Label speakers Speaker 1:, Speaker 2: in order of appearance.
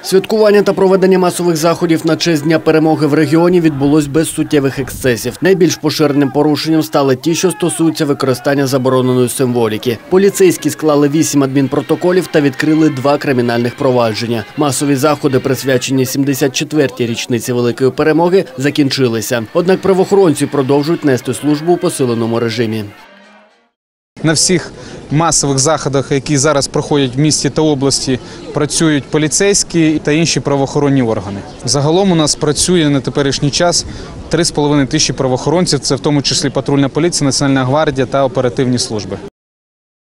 Speaker 1: Святкування та проведення масових заходів на честь Дня перемоги в регіоні відбулось без суттєвих ексцесів. Найбільш поширеним порушенням стали ті, що стосуються використання забороненої символіки. Поліцейські склали 8 адмінпротоколів та відкрили 2 кримінальних провадження. Масові заходи, присвячені 74-й річниці Великої перемоги, закінчилися. Однак правоохоронці продовжують нести службу у посиленому режимі.
Speaker 2: На всіх масових заходах, які зараз проходять в місті та області, працюють поліцейські та інші правоохоронні органи. Загалом у нас працює на теперішній час 3,5 тисячі правоохоронців, це в тому числі патрульна поліція, Національна гвардія та оперативні служби.